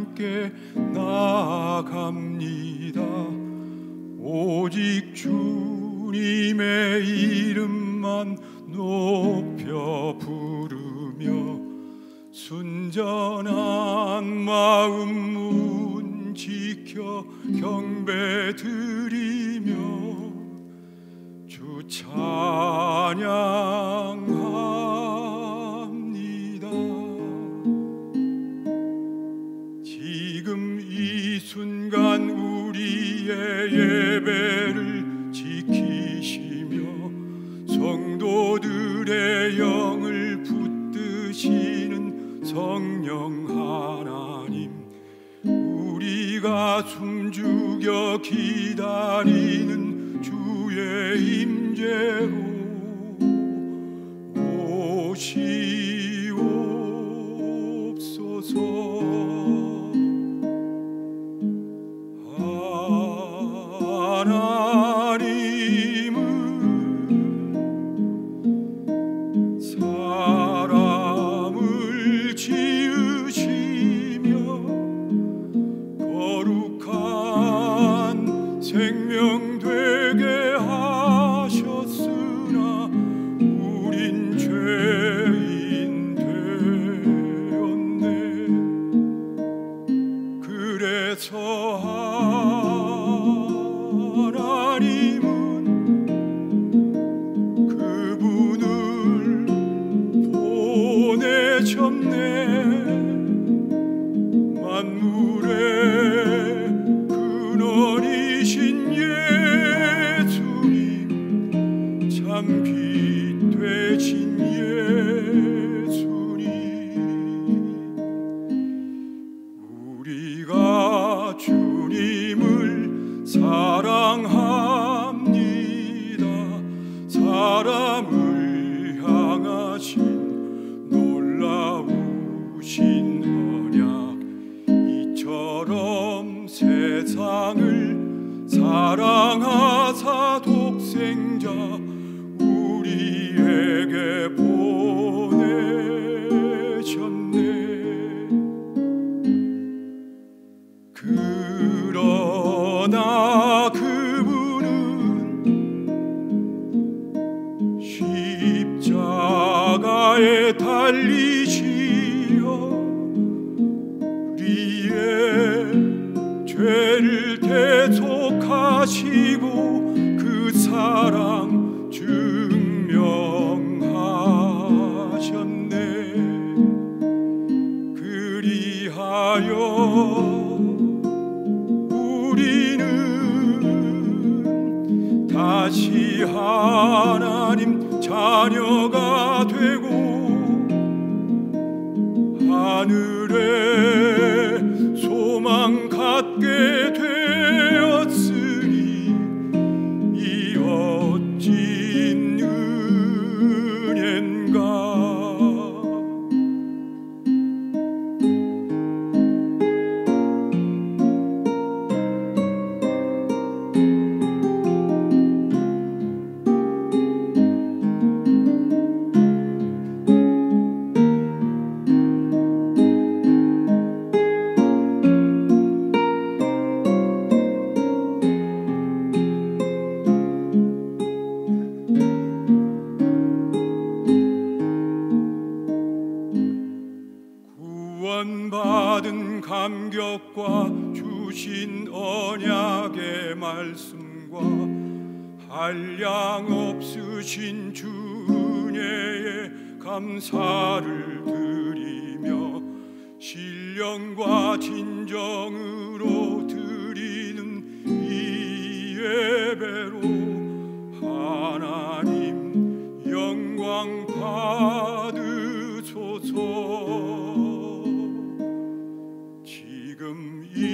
함께 나아갑니다. 오직 주님의 이름만 높여 부르며 순전한 마음 문 지켜 경배 드리며 주 찬양합니다. 지금 이 순간 우리의 예배를 지키시며 성도들의 영을 붙드시는 성령 하나님, 우리가 숨죽여 기다리는 주의 임재로 오시옵소서. 하나님은 사람을 지으시며 거룩한 생명 되게 하셨으나 우린 죄인 되었네. 그래서 하나님은 그분을 보내셨네. 만물의 근원이신 예수님, 참 빛 되신 예수님, 우리가 주님을 사랑합니다. 사람을 향하신 놀라우신 언약, 이처럼 세상을 사랑하사 독생자 우리에게 보내셨네. 그러나 그분은 십자가에 달리시어 우리의 죄를 대속하시고 그 사랑 증명하셨네. 그리하여 우리는 다시 하나님 자녀가 되고 하늘의 소망 갖게 되었으니 이 어찌 은혜인가. 구원받은 감격과 주신 언약의 말씀과 한량 없으신 주 은혜에 감사를 드리며 신령과 진정으로 드리는 이 예배로 하나님 영광 받으소서. 지금 이